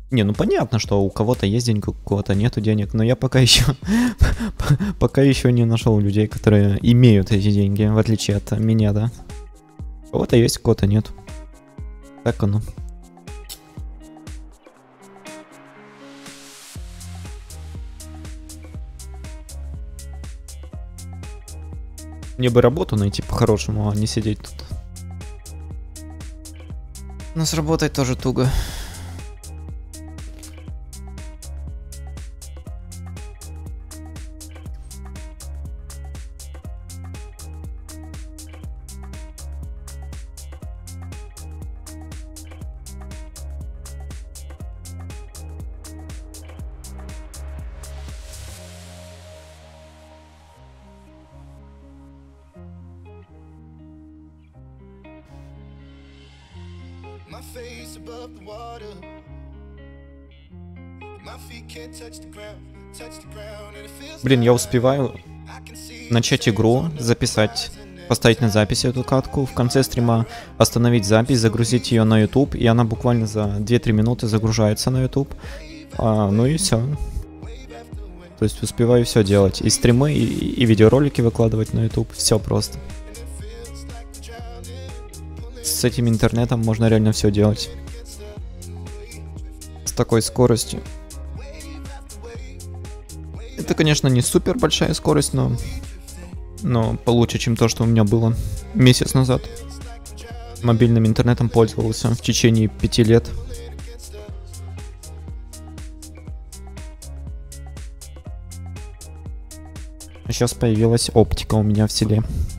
Не, ну понятно, что у кого-то есть деньги, у кого-то нету денег, но я пока еще пока еще не нашел людей, которые имеют эти деньги, в отличие от меня, да. У кого-то есть, у кого-то нет. Так оно. Мне бы работу найти по-хорошему, а не сидеть тут. Но с работой тоже туго. Блин, я успеваю начать игру, записать, поставить на запись эту катку, в конце стрима остановить запись, загрузить ее на YouTube, и она буквально за 2-3 минуты загружается на YouTube. Ну и все. То есть успеваю все делать. И стримы, и видеоролики выкладывать на YouTube. Все просто. С этим интернетом можно реально все делать. С такой скоростью. Это, конечно, не супер большая скорость, но получше, чем то, что у меня было месяц назад. Мобильным интернетом пользовался в течение 5 лет. А сейчас появилась оптика у меня в селе.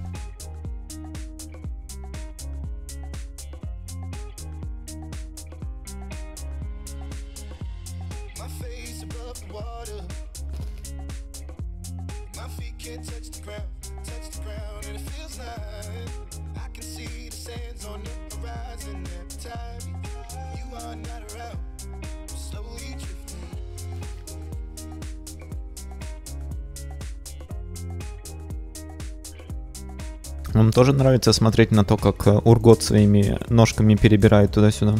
Вам тоже нравится смотреть на то, как Ургот своими ножками перебирает туда-сюда?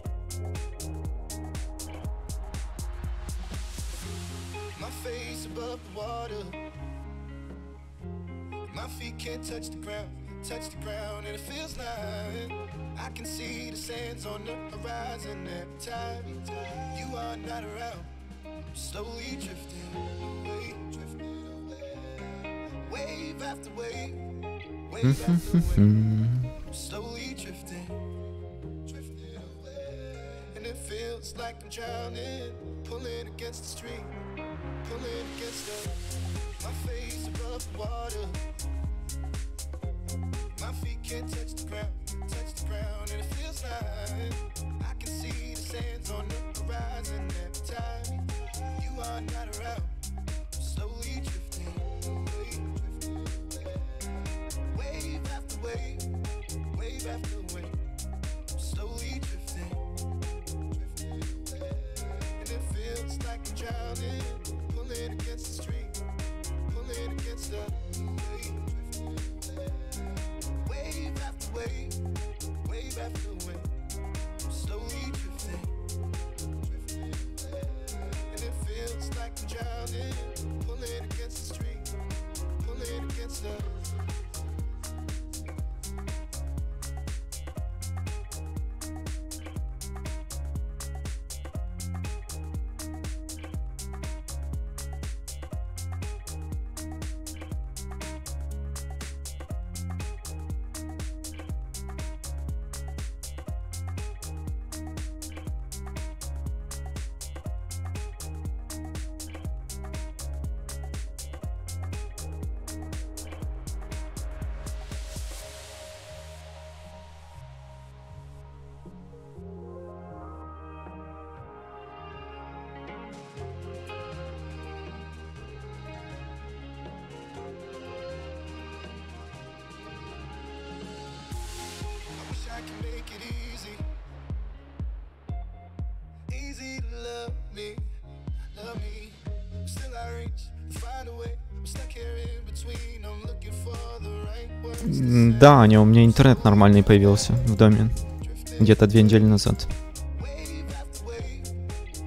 Да, у меня интернет нормальный появился в доме где-то 2 недели назад.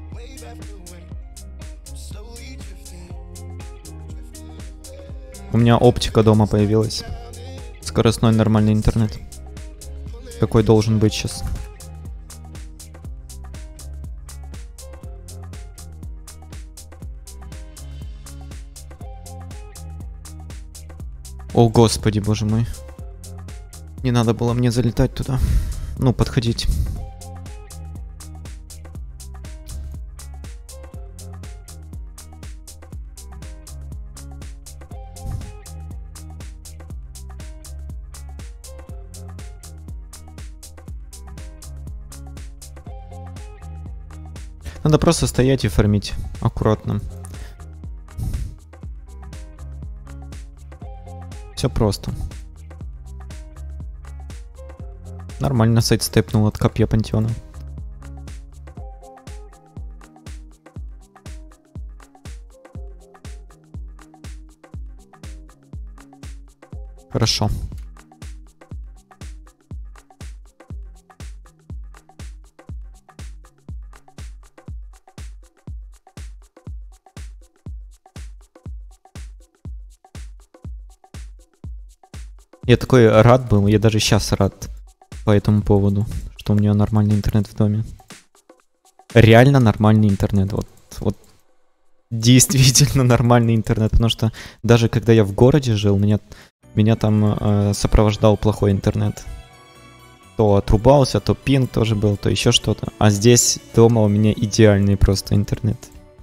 У меня оптика дома появилась. Скоростной нормальный интернет. Какой должен быть сейчас. О, господи, боже мой. Не надо было мне залетать туда. Ну, подходить. Надо просто стоять и фармить аккуратно. Все просто. Нормально сайт степнул от копья пантеона. Хорошо. Я такой рад был, я даже сейчас рад по этому поводу, что у меня нормальный интернет в доме. Реально нормальный интернет, вот действительно нормальный интернет, потому что даже когда я в городе жил, меня там сопровождал плохой интернет. То отрубался, то пинг тоже был, то еще что-то. А здесь дома у меня идеальный просто интернет.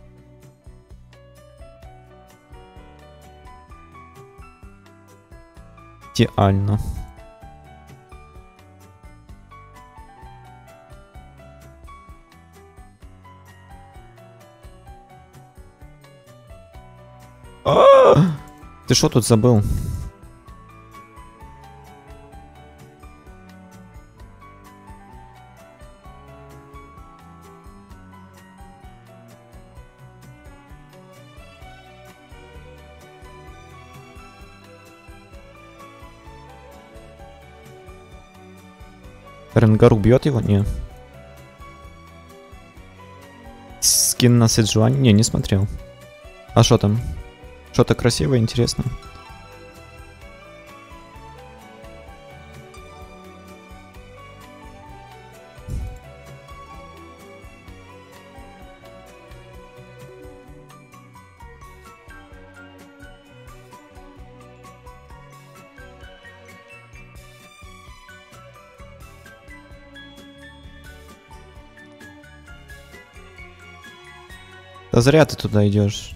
Идеально. Ты что тут забыл? Ренгар убьет его? Не. Скин на Седжуане? Не смотрел. А что там? Что-то красивое, интересное? Да зря ты туда идешь.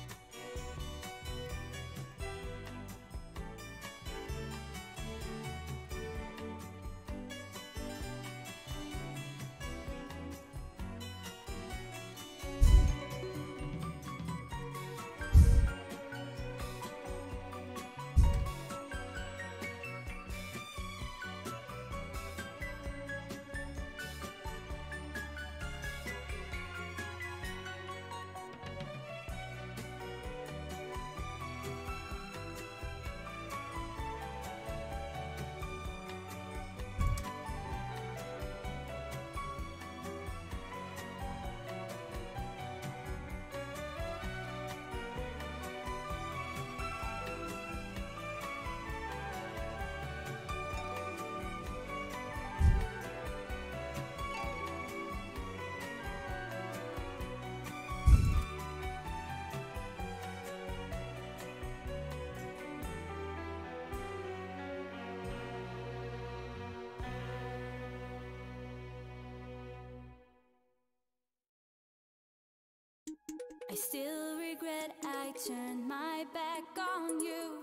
I still regret I turned my back on you.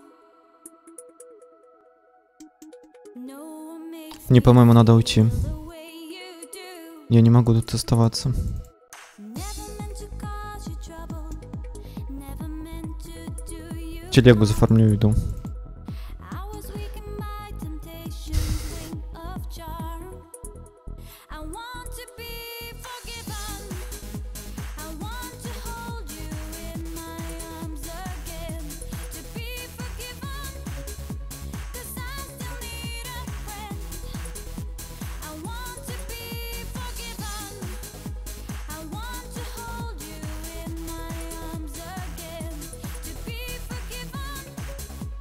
No one makes Мне, по-моему, надо уйти. the way you do. Я не могу тут оставаться. Never meant to cause you trouble. Never meant to do you. Телегу зафармлю и иду. I was weak in my temptation, queen of charm. I want to be forgiven. I want to hold you in my arms again. To be forgiven, 'cause I still need a friend. I want to be forgiven. I want to hold you in my arms again. To be forgiven.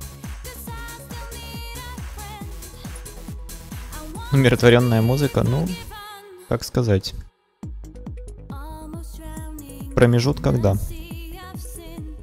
Умиротворенная музыка, ну, как сказать. almost drowning. В промежутках, да. Sea of sin.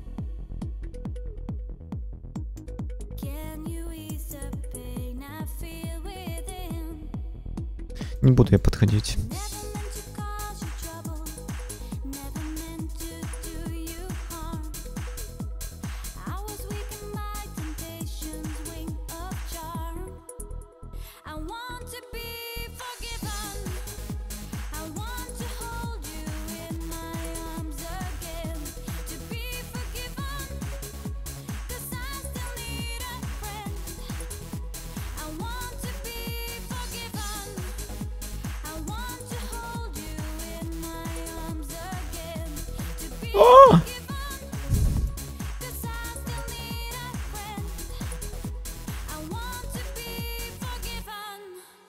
Can you ease the pain I feel within? Не буду я подходить. Never meant to cause you trouble. Never meant to do you harm. I was weak in my temptation's wing of charm. I want to be forgiven. I want to hold you in my arms again. To be forgiven, 'cause I still need a friend. I want to be forgiven. I want to hold you in my arms again. To be forgiven, 'cause I still need a friend. I want to be forgiven.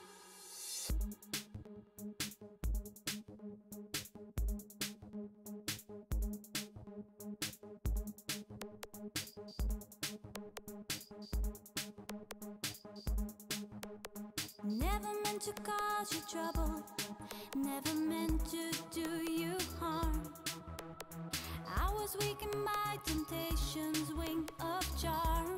Never meant to cause you trouble. Never meant to do you harm. I was weak in my temptation's wing of charm.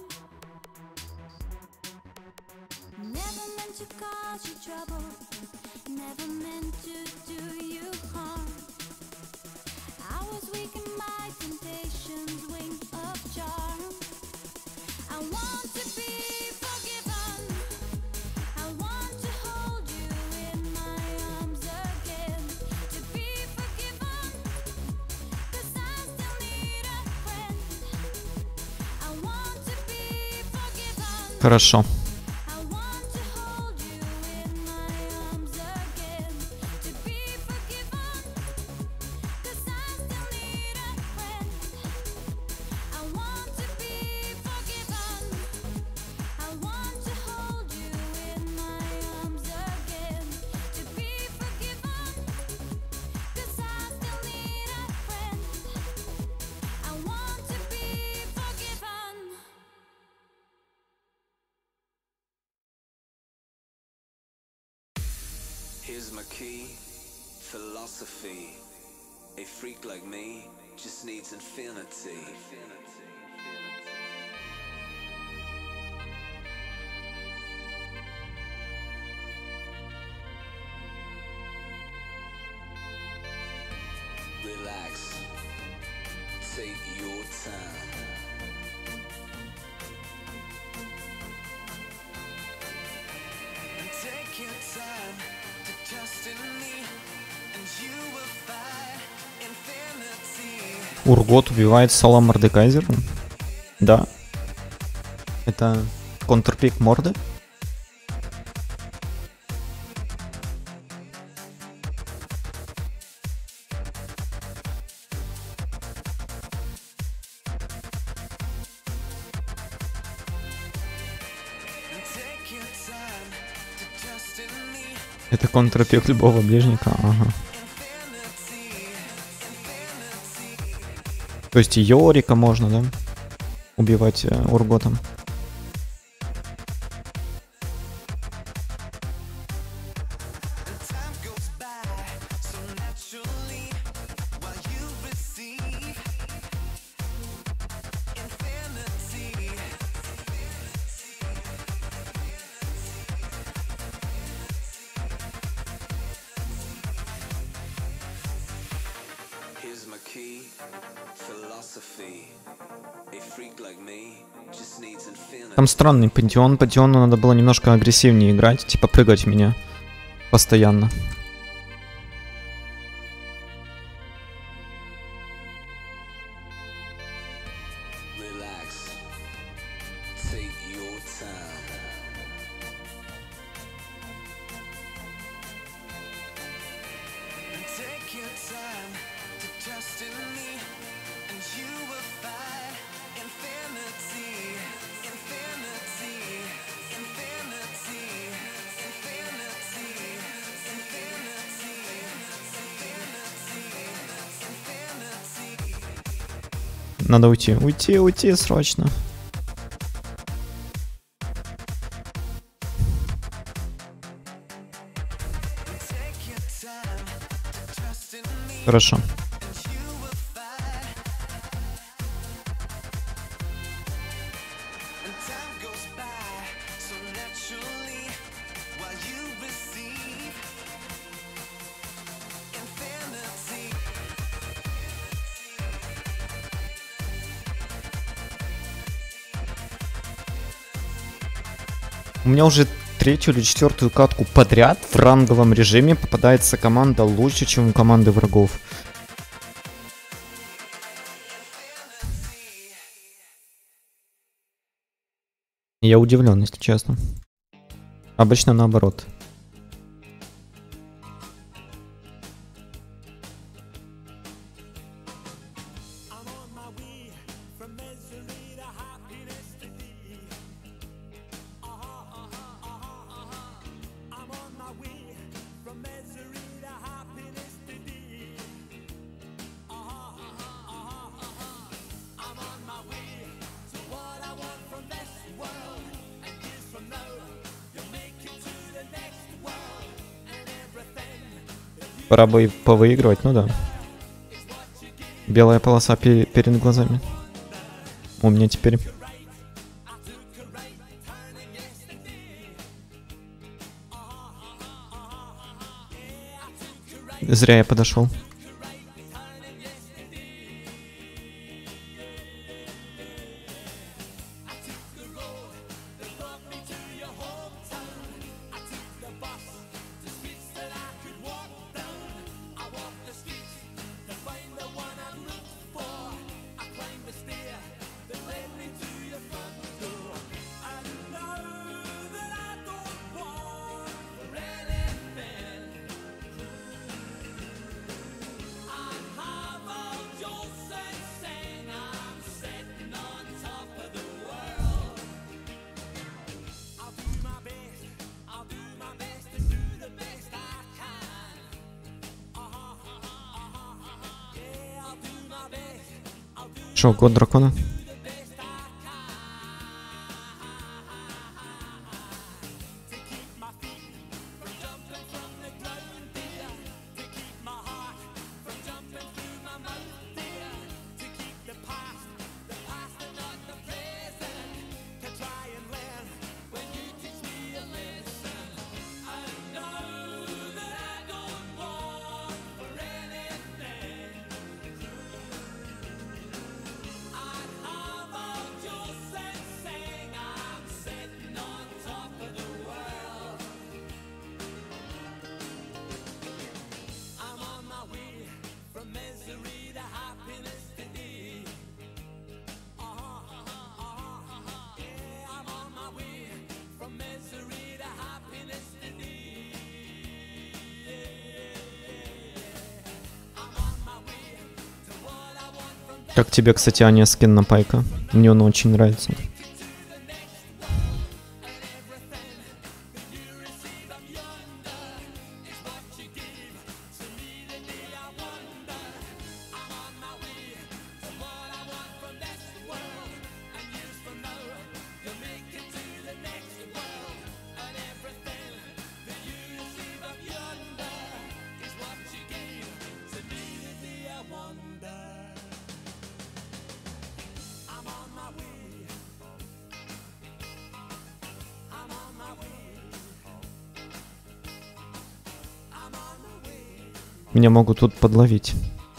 Never meant to cause you trouble. Never meant to do you harm. I was weak in my temptation's wing of charm. I want to be forgiven. I want to hold you in my arms again. To be forgiven, 'cause I still need a friend. I want to be forgiven. Хорошо. I want to hold you in my arms again. To be forgiven, 'cause I still need a friend. I want to be forgiven. I want to hold you in my arms again. To be forgiven, 'cause I still need a friend. I want to be forgiven. Here's my key, philosophy. A freak like me just needs infinity. Relax, take your time. Take your time to trust in me, and you will find infinity. Ургот убивает Соло Мордекайзера. Да. Это контрпик морды. Take your time to trust in me, Это контрпик любого ближника. Ага. То есть Йорика можно, да? Убивать Урготом. time goes by so naturally while you receive infinity. Here's my key, philosophy. A freak like me just needs infinity. Там странный пантеон. Пантеону надо было немножко агрессивнее играть. Типа прыгать в меня. Постоянно. Relax, take your time. Take your time to trust in me, and you will find infinity, infinity, infinity, infinity, infinity, infinity, infinity. Надо уйти. Уйти срочно. Хорошо. У меня уже третью или четвертую катку подряд в ранговом режиме попадается команда лучше, чем у команды врагов. Я удивлен, если честно. Обычно наоборот. Пора бы повыигрывать, ну да. Белая полоса перед глазами. У меня теперь. Зря я подошел. Шо, год дракона? Как тебе, кстати, Аня, скин на Пайка? Мне он очень нравится. Меня могут тут подловить.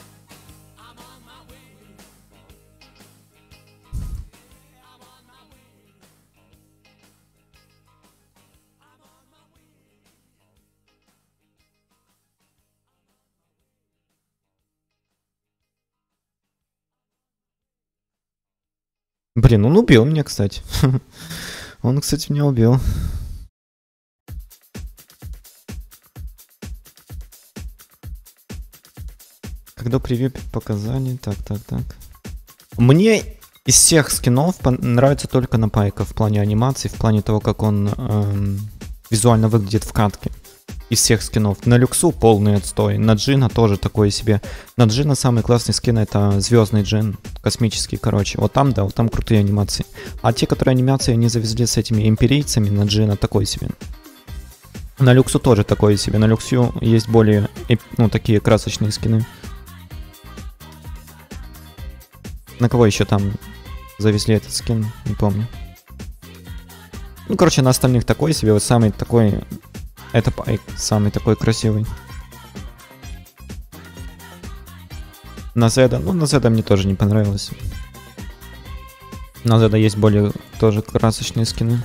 Блин, он убил меня, кстати. Он, кстати, меня убил. Когда превью показаний, так. Мне из всех скинов нравится только на Пайка в плане анимации, в плане того, как он визуально выглядит в катке. Из всех скинов. На Люксу полный отстой, на Джина тоже такое себе. На Джина самый классный скин — это звездный Джин, космический, короче. Вот там, да, вот там крутые анимации. А те, которые анимации они завезли с этими империйцами, на Джина такой себе. На Люксу тоже такое себе. На Люксу есть более, ну, такие красочные скины. На кого еще там завезли этот скин? Не помню. Ну, короче, на остальных такой себе. Вот самый такой... Это Пайк. Самый такой красивый. На Зеда. Ну, на Зеда мне тоже не понравилось. На Зеда есть более тоже красочные скины.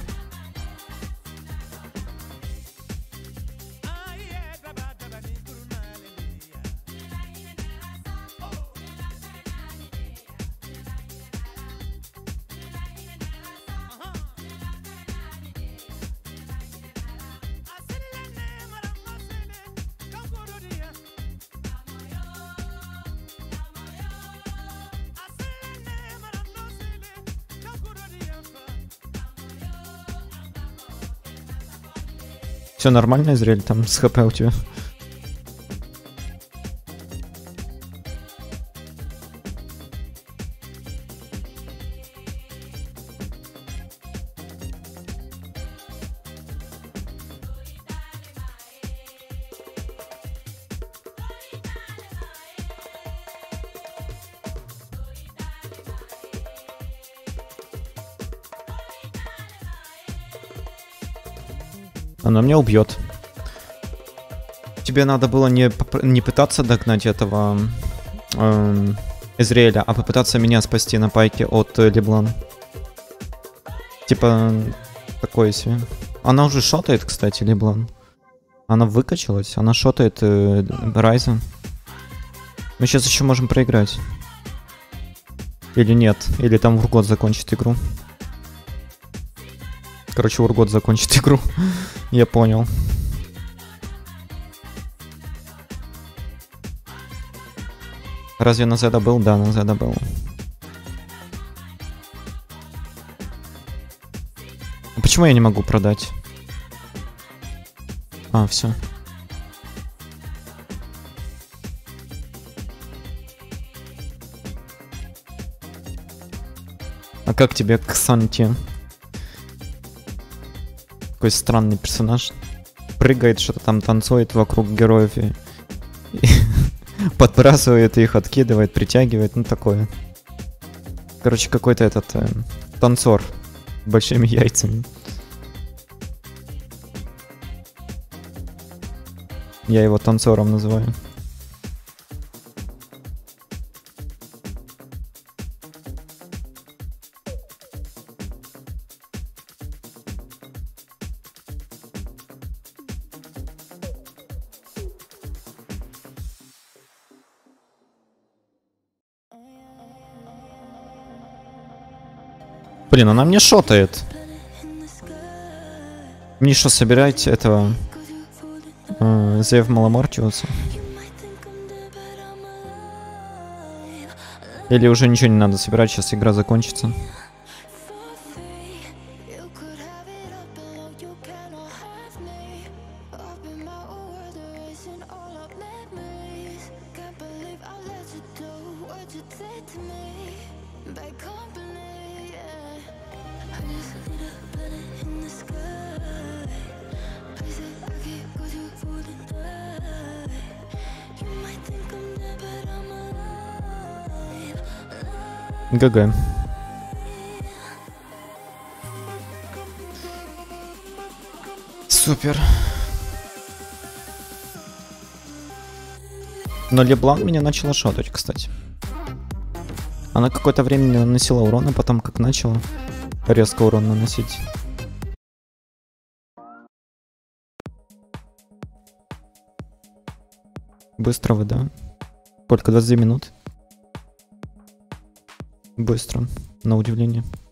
Все нормально, Израиль, там с ХП у тебя? Она меня убьет. Тебе надо было не пытаться догнать этого Израиля, а попытаться меня спасти на пайке от Леблан. Типа, такое себе. Она уже шотает, кстати, Леблан. Она выкачалась, она шотает Райзен. Мы сейчас еще можем проиграть. Или нет, или там Ургот закончит игру. Короче, Ургот закончит игру. Я понял. Разве на Зеда был? Да, на Зеда был. А почему я не могу продать? А, все. А как тебе Ксанти? Такой странный персонаж. Прыгает, что-то там танцует вокруг героев и подбрасывает их, откидывает, притягивает, ну такое. Короче, какой-то этот танцор с большими яйцами. Я его танцором называю. Блин, она мне шотает. Мне что, собирать этого Зев Маламортиуса? Или уже ничего не надо собирать, сейчас игра закончится. ГГ. Супер. Но Леблан меня начала шотать, кстати. Она какое-то время не наносила урона, потом как начала резко урон наносить. Быстро вы, да? Сколько? 22 минут? Быстро, на удивление.